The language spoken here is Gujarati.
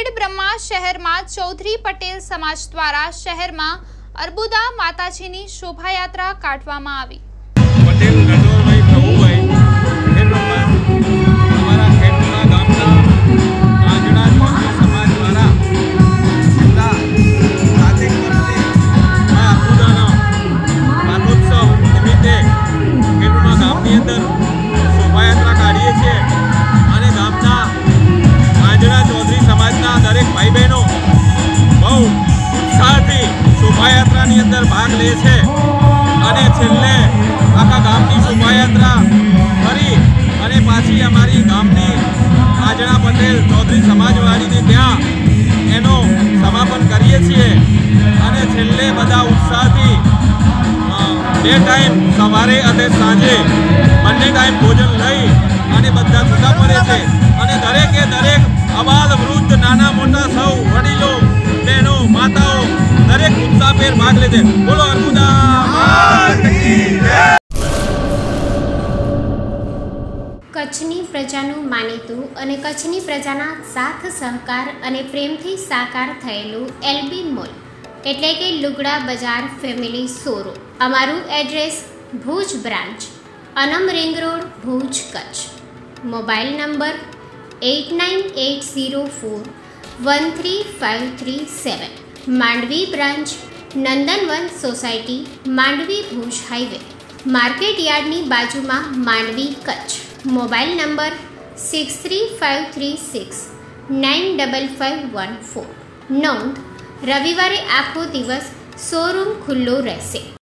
ખેડબ્રહ્મા શહેરમાં ચૌધરી પટેલ સમાજ દ્વારા શહેરમાં અર્બુદા માતાજીની શોભાયાત્રા કાઢવામાં આવી। પટેલ નટવરભાઈ પ્રભુભાઈ ખેડબ્રહ્મા અમારા ખેડબ્રહ્મા ગામના આંજણા ચૌધરી સમાજ દ્વારા છેલ્લા 7 વર્ષથી આ અર્બુદાનો પાટોત્સવ નિમિત્તે ખેડબ્રહ્મા ગામની અંદર શોભાયાત્રા કાઢીએ છીએ અને ગામના આંજણા ચૌધરી સમાજના દરેક ભાઈ બહેનો બહુ ઉત્સાહથી શોભાયાત્રાની અંદર ભાગ લે છે અને છેલ્લે આખા ગામની શોભાયાત્રા ફરી અને પાછી અમારી ગામની આંજણા પટેલ ચૌધરી સમાજવાડીને ત્યાં એનો સમાપન કરીએ છીએ અને છેલ્લે બધા ઉત્સાહથી 2 ટાઈમ સવારે અને સાંજે બંને ટાઈમ ભોજન લઈ અને બધા છૂટા પડે છે અને દરેકે દરેક અબાલ વૃદ્ધ નાના મોટા સૌ વડીલો બહેનો માતાઓ દરેક ઉત્સાહભેર ભાગ લે છે। બોલો અર્બુદા માત કી જય। કચ્છની પ્રજાનું માનીતું અને કચ્છની પ્રજાના સાથ સહકાર અને પ્રેમથી સાકાર થયેલું એલબી મોલ એટલે કે લુગડા બજાર ફેમિલી શોરૂમ। અમારું address Bhuj branch, Anam ring road, Bhuj, Kutch. Mobile number 8980413537। Mandvi branch, Nandanvan society, Mandvi, Bhuj highway, market યાર્ડની બાજુમાં, માંડવી, કચ્છ। Mobile number 6353695514। નોંધ: રવિવારે આખો દિવસ શોરૂમ ખુલ્લો રહેશે।